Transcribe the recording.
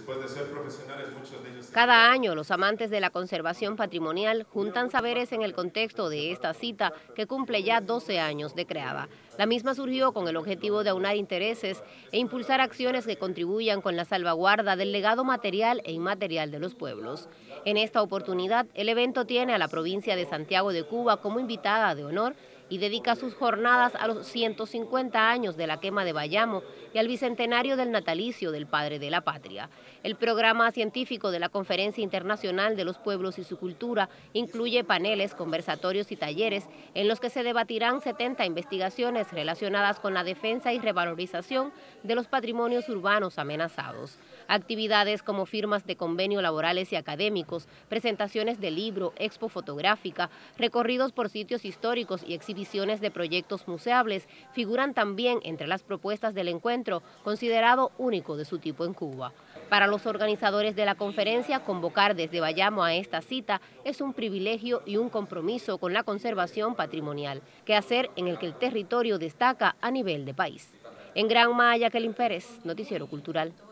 después de ser profesionales, muchos de ellos... Cada año, los amantes de la conservación patrimonial juntan saberes en el contexto de esta cita que cumple ya 12 años de creada. La misma surgió con el objetivo de aunar intereses e impulsar acciones que contribuyan con la salvaguarda del legado material e inmaterial de los pueblos. En esta oportunidad, el evento tiene a la provincia de Santiago de Cuba como invitada de honor y dedica sus jornadas a los 150 años de la quema de Bayamo y al bicentenario del natalicio del padre de la patria. El programa científico de la Conferencia Internacional de los Pueblos y su Cultura incluye paneles, conversatorios y talleres en los que se debatirán 70 investigaciones relacionadas con la defensa y revalorización de los patrimonios urbanos amenazados. Actividades como firmas de convenio laborales y académicos, presentaciones de libro, expo fotográfica, recorridos por sitios históricos y exhibiciones de proyectos museables figuran también entre las propuestas del encuentro, considerado único de su tipo en Cuba. Para los organizadores de la conferencia, convocar desde Bayamo a esta cita es un privilegio y un compromiso con la conservación patrimonial, quehacer en el que el territorio destaca a nivel de país. En Granma, Jacqueline Pérez, Noticiero Cultural.